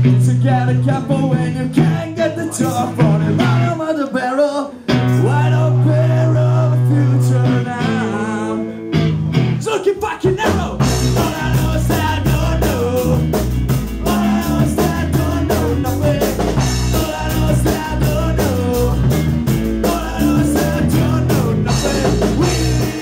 To get a couple when you can't get the top on the bottom of the barrel. Wide open of the future now. It's looking fucking narrow. All I know is that I don't know. All I know is that I don't know nothing. All I know is that I don't know. All I know is that I don't know nothing. We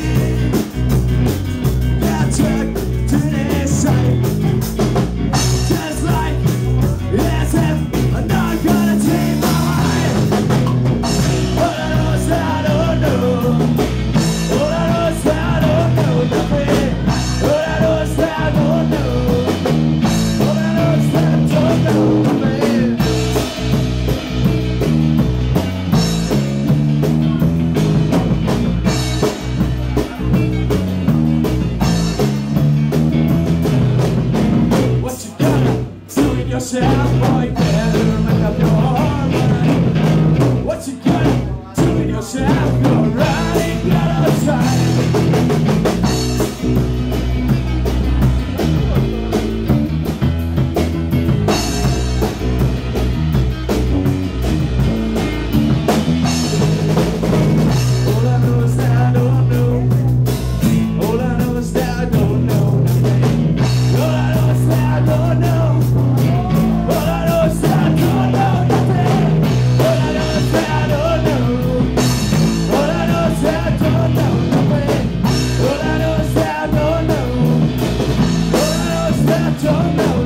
got track to this side. Just like as if I'm not gonna take my mind. All I know is that I don't know. All I know is that I don't know nothing. All I know is that I don't know. All I know is that I don't know nothing. What you gonna do in yourself, boy? Better make up your mind. What you gonna do in yourself? You're running out of time. All I know is that I don't know. All I know is that I don't know nothing. All I know is that I don't know. All I know is that I don't know nothing. All I know is that I don't know. All I know is that I don't know nothing. All I know is that I don't know. All I know is that I don't know.